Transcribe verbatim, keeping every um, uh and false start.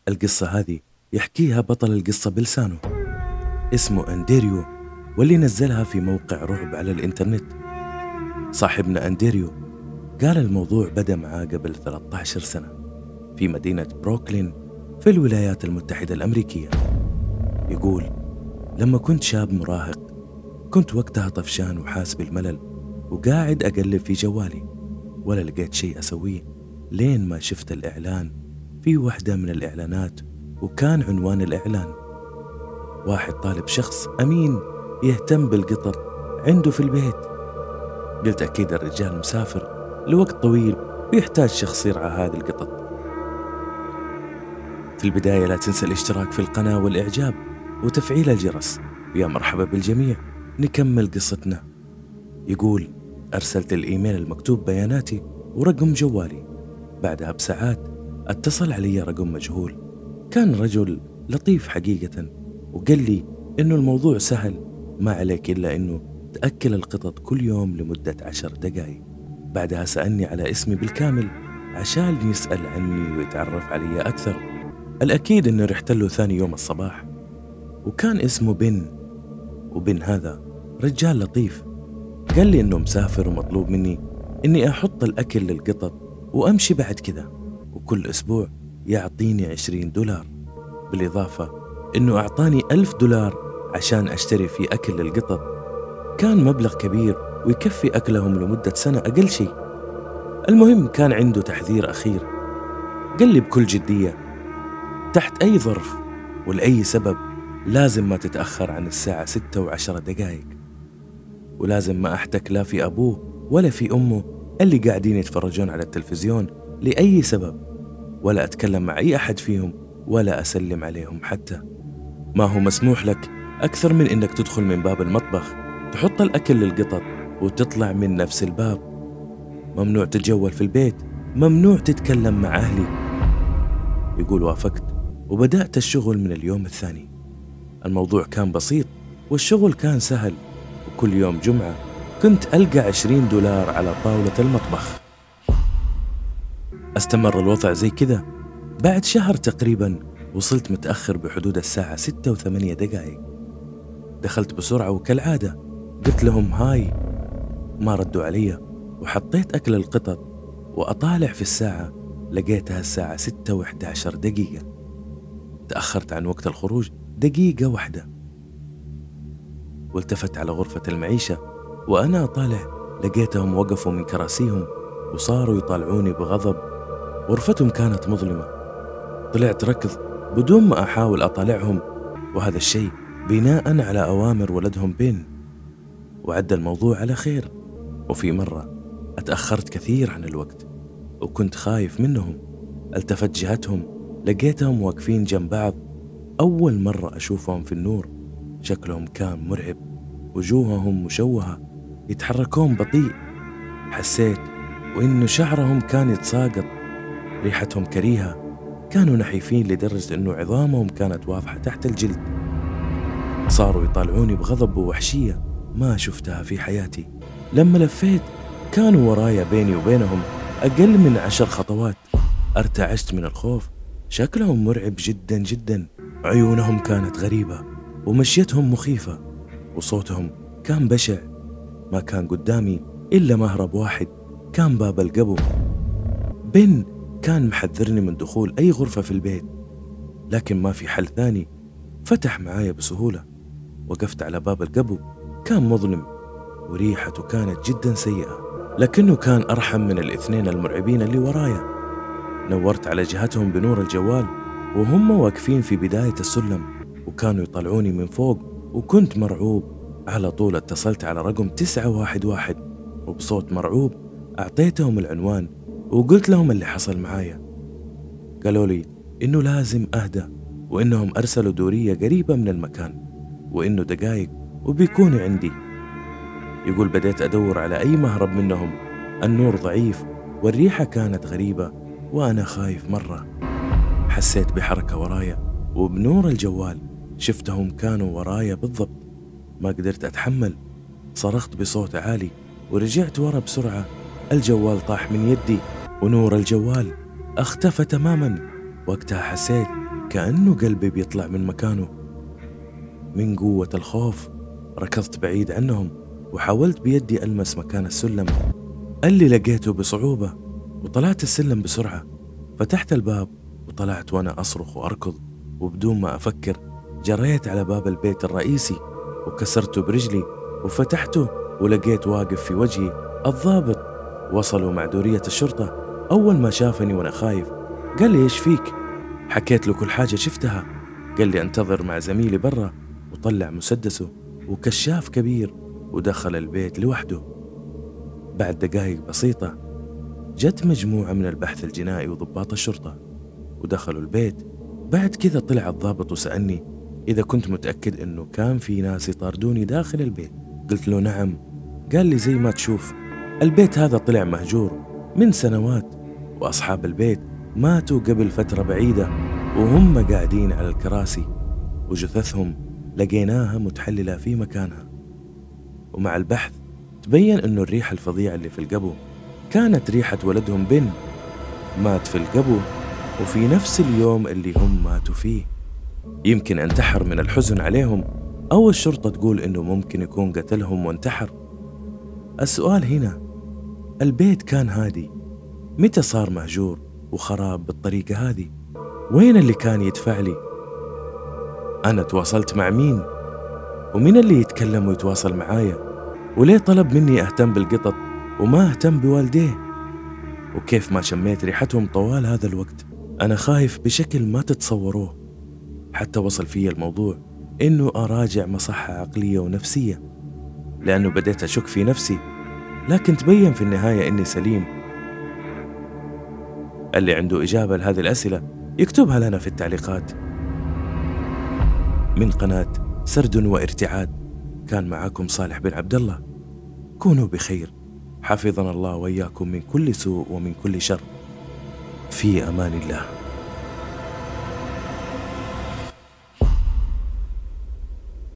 القصة هذه يحكيها بطل القصة بلسانه، اسمه أندريو، واللي نزلها في موقع رعب على الإنترنت. صاحبنا أندريو قال الموضوع بدأ معاه قبل ثلاثة عشر سنة في مدينة بروكلين في الولايات المتحدة الأمريكية. يقول: لما كنت شاب مراهق كنت وقتها طفشان وحاس بالملل، وقاعد أقلب في جوالي ولا لقيت شيء أسويه، لين ما شفت الإعلان في واحدة من الإعلانات، وكان عنوان الإعلان: واحد طالب شخص أمين يهتم بالقطط عنده في البيت. قلت أكيد الرجال مسافر لوقت طويل ويحتاج شخص يرعى هذه القطط. في البداية لا تنسى الاشتراك في القناة والإعجاب وتفعيل الجرس. يا مرحبا بالجميع، نكمل قصتنا. يقول: أرسلت الإيميل المكتوب بياناتي ورقم جوالي. بعدها بساعات اتصل علي رقم مجهول، كان رجل لطيف حقيقة، وقال لي إنه الموضوع سهل، ما عليك إلا إنه تأكل القطط كل يوم لمدة عشر دقائق. بعدها سألني على اسمي بالكامل عشان يسأل عني ويتعرف علي أكثر. الأكيد إنه رحت له ثاني يوم الصباح، وكان اسمه بن، وبن هذا رجال لطيف. قال لي إنه مسافر ومطلوب مني إني أحط الأكل للقطط وأمشي بعد كذا، وكل أسبوع يعطيني عشرين دولار، بالإضافة إنه أعطاني ألف دولار عشان أشتري فيه أكل للقطط. كان مبلغ كبير ويكفي أكلهم لمدة سنة أقل شيء. المهم كان عنده تحذير أخير، قال لي بكل جدية: تحت أي ظرف ولأي سبب لازم ما تتأخر عن الساعة ستة وعشرة دقائق، ولازم ما أحتك لا في أبوه ولا في أمه اللي قاعدين يتفرجون على التلفزيون لأي سبب، ولا أتكلم مع أي أحد فيهم ولا أسلم عليهم حتى. ما هو مسموح لك أكثر من إنك تدخل من باب المطبخ، تحط الأكل للقطط وتطلع من نفس الباب. ممنوع تتجول في البيت، ممنوع تتكلم مع أهلي. يقول: وافقت وبدأت الشغل من اليوم الثاني. الموضوع كان بسيط والشغل كان سهل، وكل يوم جمعة كنت ألقى عشرين دولار على طاولة المطبخ. استمر الوضع زي كذا. بعد شهر تقريبا وصلت متأخر بحدود الساعة ستة وثمانية دقائق. دخلت بسرعة وكالعادة قلت لهم هاي، ما ردوا علي، وحطيت أكل القطط وأطالع في الساعة لقيتها الساعة ستة وإحدى عشر دقيقة. تأخرت عن وقت الخروج دقيقة واحدة، والتفت على غرفة المعيشة وأنا أطالع لقيتهم وقفوا من كراسيهم وصاروا يطالعوني بغضب. غرفتهم كانت مظلمة. طلعت ركض بدون ما أحاول أطالعهم، وهذا الشيء بناء على أوامر ولدهم بين، وعد الموضوع على خير. وفي مرة أتأخرت كثير عن الوقت وكنت خايف منهم. التفت جهتهم لقيتهم واقفين جنب بعض، أول مرة أشوفهم في النور. شكلهم كان مرعب، وجوههم مشوهة، يتحركون بطيء. حسيت وإنه شعرهم كان يتساقط، ريحتهم كريهة، كانوا نحيفين لدرجة إنه عظامهم كانت واضحة تحت الجلد. صاروا يطالعوني بغضب ووحشية ما شفتها في حياتي. لما لفيت كانوا ورايا بيني وبينهم أقل من عشر خطوات. ارتعشت من الخوف، شكلهم مرعب جدا جدا. عيونهم كانت غريبة ومشيتهم مخيفة، وصوتهم كان بشع. ما كان قدامي إلا مهرب واحد، كان باب القبو. بن كان محذرني من دخول أي غرفة في البيت، لكن ما في حل ثاني. فتح معايا بسهولة. وقفت على باب القبو، كان مظلم وريحته كانت جدا سيئة، لكنه كان أرحم من الاثنين المرعبين اللي ورايا. نورت على جهتهم بنور الجوال وهم واقفين في بداية السلم، وكانوا يطلعوني من فوق، وكنت مرعوب. على طول اتصلت على رقم تسعة واحد واحد، وبصوت مرعوب أعطيتهم العنوان وقلت لهم اللي حصل معايا. قالوا لي إنه لازم أهدى، وإنهم أرسلوا دورية قريبة من المكان، وإنه دقايق وبيكونوا عندي. يقول: بديت أدور على أي مهرب منهم. النور ضعيف والريحة كانت غريبة وأنا خايف مرة. حسيت بحركة ورايا، وبنور الجوال شفتهم كانوا ورايا بالضبط. ما قدرت أتحمل، صرخت بصوت عالي ورجعت ورا بسرعة. الجوال طاح من يدي ونور الجوال اختفى تماما. وقتها حسيت كأنه قلبي بيطلع من مكانه. من قوة الخوف ركضت بعيد عنهم وحاولت بيدي ألمس مكان السلم اللي لقيته بصعوبة، وطلعت السلم بسرعة. فتحت الباب وطلعت وأنا أصرخ وأركض، وبدون ما أفكر جريت على باب البيت الرئيسي وكسرته برجلي وفتحته، ولقيت واقف في وجهي الضابط. وصلوا مع دورية الشرطة. أول ما شافني وأنا خايف قال لي إيش فيك؟ حكيت له كل حاجة شفتها. قال لي انتظر مع زميلي برا، وطلع مسدسه وكشاف كبير ودخل البيت لوحده. بعد دقائق بسيطة جت مجموعة من البحث الجنائي وضباط الشرطة ودخلوا البيت. بعد كذا طلع الضابط وسألني إذا كنت متأكد إنه كان في ناس يطاردوني داخل البيت. قلت له نعم. قال لي زي ما تشوف البيت هذا طلع مهجور من سنوات، وأصحاب البيت ماتوا قبل فترة بعيدة وهم قاعدين على الكراسي، وجثثهم لقيناها متحللة في مكانها. ومع البحث تبين إنه الريحة الفظيعة اللي في القبو كانت ريحة ولدهم بن مات في القبو وفي نفس اليوم اللي هم ماتوا فيه. يمكن انتحر من الحزن عليهم، أو الشرطة تقول إنه ممكن يكون قتلهم وانتحر. السؤال هنا، البيت كان هادي، متى صار مهجور وخراب بالطريقة هذه؟ وين اللي كان يدفع لي؟ أنا تواصلت مع مين؟ ومين اللي يتكلم ويتواصل معايا؟ وليه طلب مني أهتم بالقطط وما أهتم بوالديه؟ وكيف ما شميت ريحتهم طوال هذا الوقت؟ أنا خايف بشكل ما تتصوروه. حتى وصل فيه الموضوع إنه أراجع مصحة عقلية ونفسية، لأنه بديت أشك في نفسي، لكن تبين في النهاية إني سليم. اللي عنده إجابة لهذه الأسئلة يكتبها لنا في التعليقات. من قناة سرد وارتعاد، كان معكم صالح بن عبد الله. كونوا بخير، حفظنا الله وإياكم من كل سوء ومن كل شر. في أمان الله.